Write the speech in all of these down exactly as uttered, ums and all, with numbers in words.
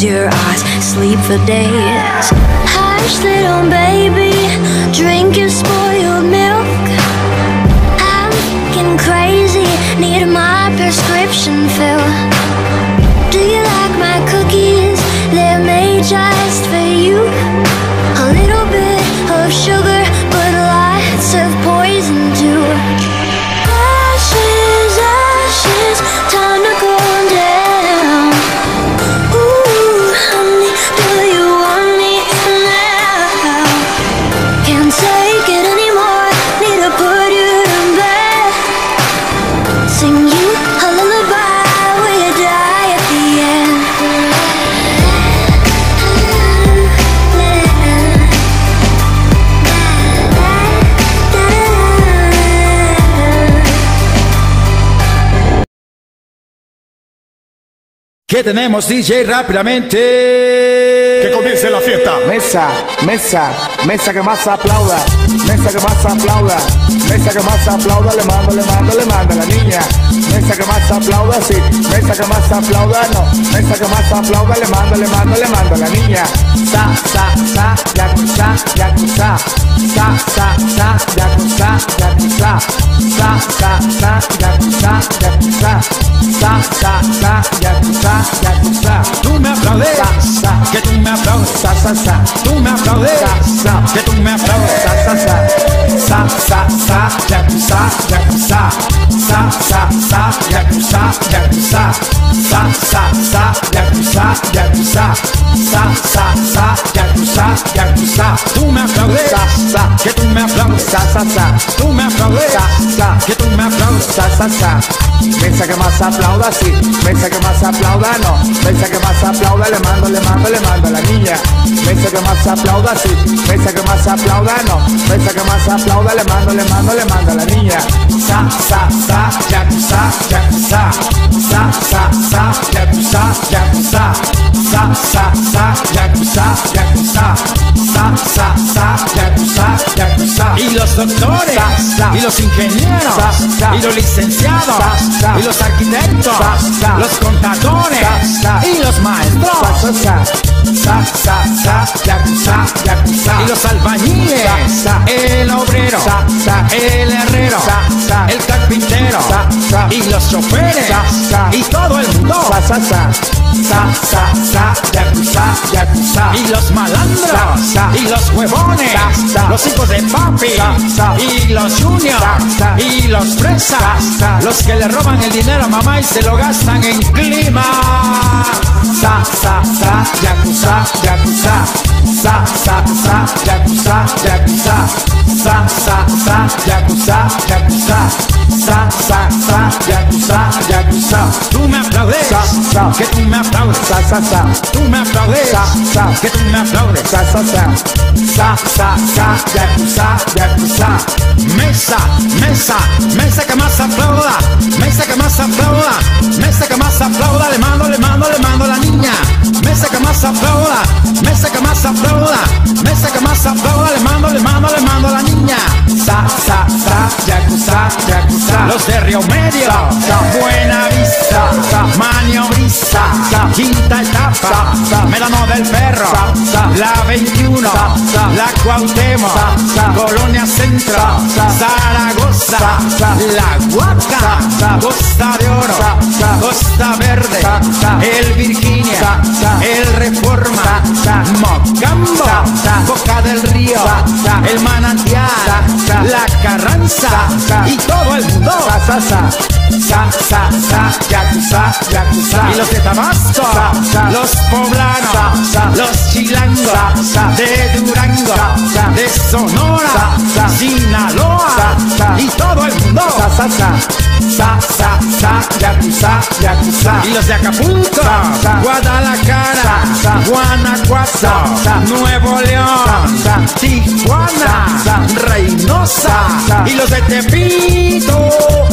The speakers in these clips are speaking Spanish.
close your eyes, sleep for days. Hush little baby, drink your spoiled milk. I'm getting crazy, need my prescription filled. Do you like my cookies? They're made just for you. A little bit of sugar, but lots of poison too. Ashes, ashes, time to go down. Ooh, honey, do you want me now? Can't take it anymore, need to put you to bed. Sing you a lullaby, will you die at the end? ¿Qué tenemos, D J? Rápidamente. Que comience la fiesta. Mesa, mesa, mesa que más aplauda. Mesa que más aplauda. Mesa que más aplauda, le mando, le mando, le mando a la niña. Mesa que más aplauda, sí. Mesa que más aplauda, no. Mesa que más aplauda, le mando, le mando, le mando a la niña. Sa, sa, sa, yakuza, yakuza. Sa, sa, sa, yakuza, yakuza. Sa, sa, sa, yakuza, yakuza. Sa, sa, sa, yakuza, yakuza. Tú me aplaudes, Sa, sa, que tú me aplaudes. sa, sa, sa. Tú me aplaudes, Sa, sa, que tú me aplaudes. sa, sa, sa. Sa, sa, sa, yakuza, yakuza. Sa, sa, sa, yakuza, yakuza. Sa, sa, sa, yakuza, yakuza. Sa, sa, sa, yakuza, yakuza. Tú me aplaudes, Sa, sa, que tú me aplaudes. sa, sa, sa. Tú me aplaudes, Sa, sa, que tú me aplaudes. sa, sa, sa. Mesa que más aplauda, sí. Mesa que más aplauda, no. Mesa que más aplauda, le mando, le mando, le mando a la niña. Mesa que más aplauda, sí. Mesa que más aplauda, no. Mesa que más aplauda, le mando, le mando, le mando a la niña. Sa, sa, sa, yakuza, yakuza. Sa, sa, sa, yakuza, yakuza. Sa, sa, sa, yakuza, yakuza. Sa, sa, sa, yakuza, yakuza. Y los doctores, Sa, sa. y los ingenieros, Sa, sa. y los licenciados, Sa, sa. y los arquitectos, Sa, sa. los contadores, Sa, sa. y los maestros, Sa, sa, sa. Sa, sa, sa, yakuza, yakuza. y los albañiles, Sa, sa. el obrero, Sa, sa. el herrero, Sa, sa. el carpintero, Sa, sa. y los choferes, Sa, sa. y todo el mundo, Sa, sa, sa. Sa, sa, sa, yakuza, yakuza. y los malandros, Sa, sa. y los huevones, Sa, sa. los hijos de papi, Sa, sa. y los juniors, Sa, sa. y los fresas, Sa, sa. los que le roban el dinero a mamá y se lo gastan en clima. Sa, sa, sa, yakuza, yakuza. Sa, sa, sa, yakuza, yakuza. Sa, sa, sa, yakuza, yakuza. Sa, sa, sa, yakuza, yakuza. Tú me aplaudes, Sa, sa. que tú me aplaudes, Sa, sa, sa. tú me aplaudes, Sa, sa. que tú me aplaudes. Sa, sa, sa. Sa, sa, sa, yakuza, yakuza. Mesa, mesa, mesa que más aplauda, mesa que más aplauda, mesa que más aplauda, le mando, le mando, le mando a la niña. Mesa que más aplauda, mesa que más aplauda, mesa que más aplauda, le mando, le mando, le mando a la niña. Sa, sa, sa, yakuza, yakuza. Los de Río Medio, Sa, sa. Buena Vista, Sa, sa. Maniobrista, Sa, sa. Quinta Etapa, Sa, sa. Melano del Perro, Sa, sa. La veintiuno, Sa, sa. La Cuauhtémoc, Sa, sa. Colonia Centro, Sa, sa. Zaragoza, Sa, sa. La Huaca, Sa, sa. Costa de Oro, Sa, sa. Costa Verde, Sa, sa. El Virginia, Sa, sa. El Reforma, Sa, sa. Mocambo, Sa, sa. Boca del Río, Sa, sa. El Manantial, Sa, sa. La Carranza, Sa, sa. y todo el mundo. Sa, sa, sa. Sa, sa, sa, yakuza, yakuza. Y los de Tabasco, Sa, sa. los poblanos, Sa, sa. los chilangos, Sa, sa. de Durango, Sa, sa. de Sonora, Sa, sa. Sinaloa, Sa, sa. y todo el mundo. Sa, sa, sa. Sa, sa, sa, yakuza, yakuza. Y los de Acapulco, Sa, sa. Guadalajara, Sa, sa. Guanajuato, Sa, sa. Nuevo León, Sa, sa. Tijuana, Sa, sa. Reynosa, Sa, sa. y los de Tepito,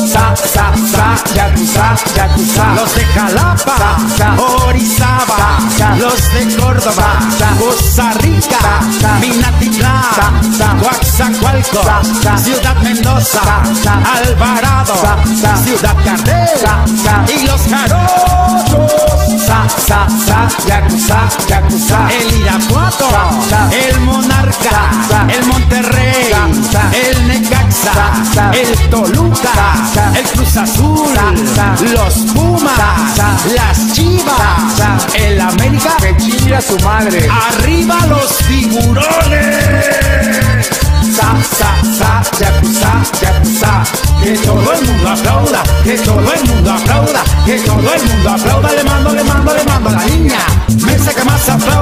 Sa, sa, sa, Yakuza, Yakuza. Los de Jalapa, Sa, sa. Orizaba, Sa, sa. los de Córdoba, Sa, sa. Costa Rica, Sa, sa. Minatitlán, Sa, sa. Coaxacualco, Sa, sa. Ciudad Mendoza, Sa, sa. Alvarado, Sa, sa. Ciudad Cardel Sa, sa. y los Jarochos. Sa, sa, sa, Yakuza, Yakuza. El Irapuato, Sa, sa. el Monarca, Sa, sa. el Monterrey, Sa, sa. el Necaxa, Sa, sa. el Toluca, Sa, sa. el Cruz Azul, Sa, sa. los Pumas, Sa, sa. las Chivas, Sa, el América. Que chingue a su madre. ¡Arriba los tiburones! Sa, sa, sa, Yakuza, Yakuza. Que todo el mundo aplauda, que todo el mundo aplauda, que todo el mundo aplauda. Le mando, le mando, le mando a la niña. Mesa que más aplauda.